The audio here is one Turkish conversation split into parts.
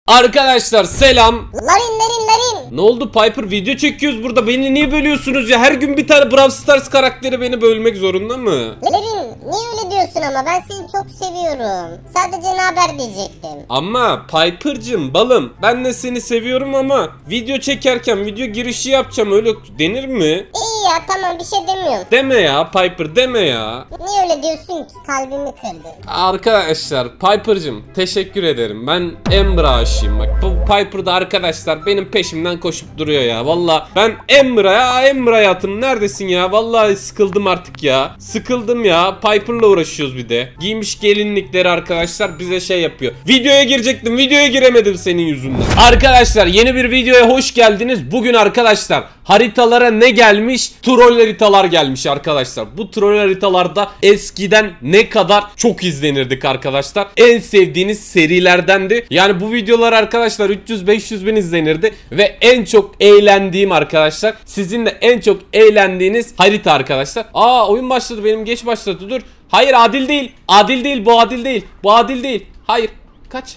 Arkadaşlar selam. Larin. Ne oldu Piper, video çekiyoruz burada, beni niye bölüyorsunuz ya? Her gün bir tane Brawl Stars karakteri beni bölmek zorunda mı? Larin niye öyle diyorsun ama ben seni çok seviyorum. Sadece ne haber diyecektim. Ama Piper'cım balım, ben de seni seviyorum ama video çekerken video girişi yapacağım, öyle denir mi? İyi ya tamam bir şey demiyorum. Deme ya Piper, deme ya. Niye öyle diyorsun ki, kalbimi kırdın. Arkadaşlar Piper'cım teşekkür ederim, ben Amber'a aşığım. Bak bu Piper da arkadaşlar benim peşimden koşup duruyor ya. Vallahi ben Amber hayatım neredesin ya? Vallahi sıkıldım artık ya. Sıkıldım ya. Piper'la uğraşıyoruz bir de. Giymiş gelinlikleri arkadaşlar bize şey yapıyor. Videoya girecektim, videoya giremedim senin yüzünden. Arkadaşlar yeni bir videoya hoş geldiniz. Bugün arkadaşlar haritalara ne gelmiş? Troll haritalar gelmiş arkadaşlar. Bu troll haritalarda eskiden ne kadar çok izlenirdik arkadaşlar. En sevdiğiniz serilerdendi. Yani bu videolar arkadaşlar 300-500 bin izlenirdi. Ve en çok eğlendiğim arkadaşlar, sizin de en çok eğlendiğiniz harita arkadaşlar. Oyun başladı benim, geç başladı, dur. Hayır adil değil. Adil değil, bu adil değil. Bu adil değil. Hayır. Kaç.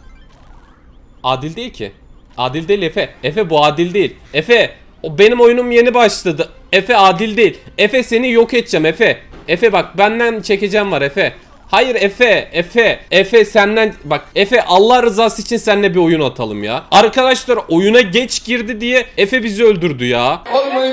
Adil değil ki. Adil değil Efe. Efe bu adil değil. Efe. O benim oyunum yeni başladı. Efe adil değil. Efe seni yok edeceğim Efe. Efe bak benden çekeceğim var Efe. Hayır Efe senden bak Efe, Allah rızası için seninle bir oyun atalım ya. Arkadaşlar oyuna geç girdi diye Efe bizi öldürdü ya.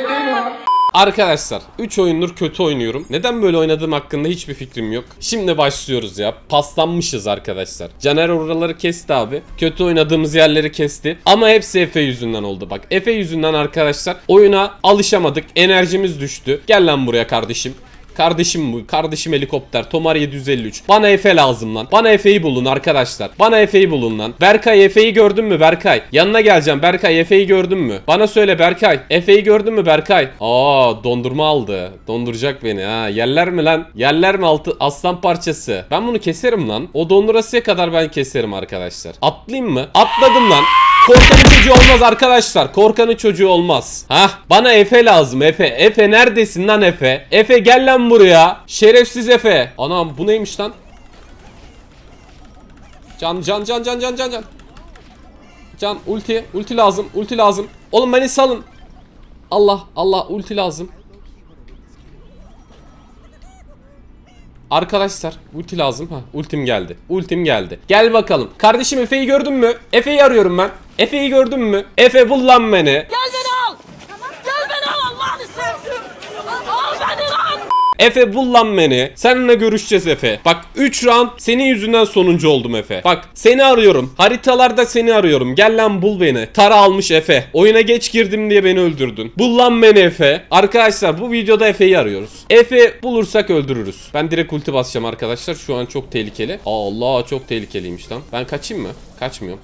Arkadaşlar 3 oyundur kötü oynuyorum. Neden böyle oynadığım hakkında hiçbir fikrim yok. Şimdi başlıyoruz ya. Paslanmışız arkadaşlar. Caner oraları kesti abi. Kötü oynadığımız yerleri kesti. Ama hepsi Efe yüzünden oldu bak. Efe yüzünden arkadaşlar oyuna alışamadık. Enerjimiz düştü. Gel lan buraya kardeşim. Kardeşim bu. Kardeşim helikopter. Tomar 753. Bana Efe lazım lan. Bana Efe'yi bulun arkadaşlar. Bana Efe'yi bulun lan. Berkay Efe'yi gördün mü Berkay? Yanına geleceğim. Berkay Efe'yi gördün mü? Bana söyle Berkay. Efe'yi gördün mü Berkay? Dondurma aldı. Donduracak beni ha. Yerler mi lan? Yerler mi altı aslan parçası? Ben bunu keserim lan. O dondurasıya kadar ben keserim arkadaşlar. Atlayayım mı? Atladım lan. Korkanın çocuğu olmaz arkadaşlar. Korkanın çocuğu olmaz. Bana Efe lazım Efe. Efe neredesin lan Efe? Efe gel lan buraya. Şerefsiz Efe. Anam bu neymiş lan? Can. Can ulti lazım. Oğlum beni salın. Allah ulti lazım. Arkadaşlar ulti lazım. Ultim geldi. Gel bakalım. Kardeşim Efe'yi gördün mü? Efe'yi arıyorum ben. Efe'yi gördün mü? Efe bul lan beni. Gel beni al. Gel beni al, Allah'ını sevdim. Al beni lan. Efe bul lan beni. Seninle görüşeceğiz Efe. Bak 3 round senin yüzünden sonuncu oldum Efe. Bak seni arıyorum. Haritalarda seni arıyorum. Gel lan bul beni. Tara almış Efe. Oyuna geç girdim diye beni öldürdün. Bul lan beni Efe. Arkadaşlar bu videoda Efe'yi arıyoruz. Efe bulursak öldürürüz. Ben direkt ulti basacağım arkadaşlar. Şu an çok tehlikeli. Allah çok tehlikeliymiş lan. Ben kaçayım mı? Kaçmıyorum.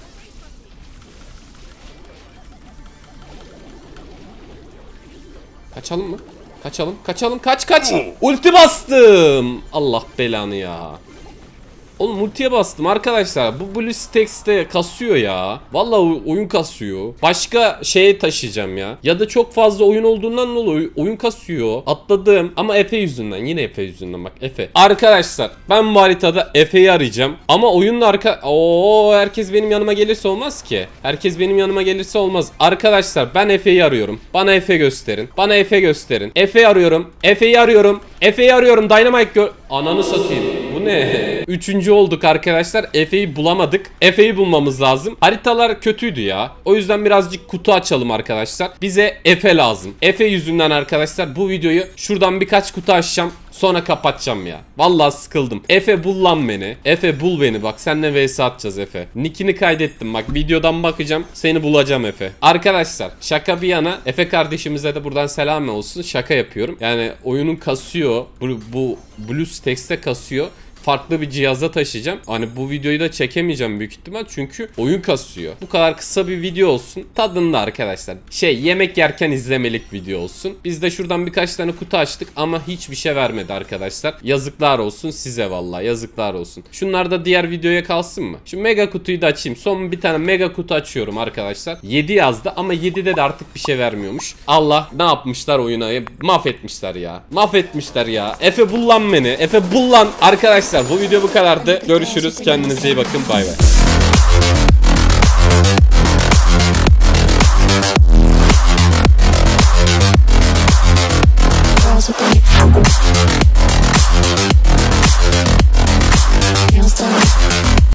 Kaçalım mı? Kaçalım. Kaç. Ulti bastım. Allah belanı ya. Oğlum ultiye bastım arkadaşlar. Bu BlueStacks'te kasıyor ya. Vallahi oyun kasıyor. Başka şeye taşıyacağım ya. Ya da çok fazla oyun olduğundan dolayı oyun kasıyor. Atladım. Ama Efe yüzünden. Yine Efe yüzünden bak Efe. Arkadaşlar ben bu haritada Efe'yi arayacağım. Ama oyunla herkes benim yanıma gelirse olmaz ki. Herkes benim yanıma gelirse olmaz. Arkadaşlar ben Efe'yi arıyorum. Bana Efe gösterin. Efe'yi arıyorum. Dynamite Ananı satayım. Bu ne? Üçüncü olduk arkadaşlar. Efe'yi bulamadık. Efe'yi bulmamız lazım. Haritalar kötüydü ya. O yüzden birazcık kutu açalım arkadaşlar. Bize Efe lazım. Efe yüzünden arkadaşlar bu videoyu şuradan birkaç kutu açacağım. Sonra kapatacağım ya. Vallahi sıkıldım. Efe bul lan beni. Efe bul beni. Bak seninle vs atacağız Efe. Nickini kaydettim. Bak videodan bakacağım. Seni bulacağım Efe. Arkadaşlar şaka bir yana, Efe kardeşimize de buradan selam olsun. Şaka yapıyorum. Yani oyunun kasıyor. Bu BlueStacks'te kasıyor. Farklı bir cihaza taşıyacağım. Hani bu videoyu da çekemeyeceğim büyük ihtimal. Çünkü oyun kasıyor. Bu kadar kısa bir video olsun. Tadında arkadaşlar. Yemek yerken izlemelik video olsun. Biz de şuradan birkaç tane kutu açtık. Ama hiçbir şey vermedi arkadaşlar. Yazıklar olsun size vallahi. Yazıklar olsun. Şunlar da diğer videoya kalsın mı? Şu mega kutuyu da açayım. Son bir tane mega kutu açıyorum arkadaşlar. 7 yazdı ama 7'de de artık bir şey vermiyormuş. Allah ne yapmışlar oyuna? Mahvetmişler ya. Efe bul lan beni. Efe bul lan. Arkadaşlar bu video bu kadardı. Görüşürüz. Kendinize iyi bakın. Bay bay.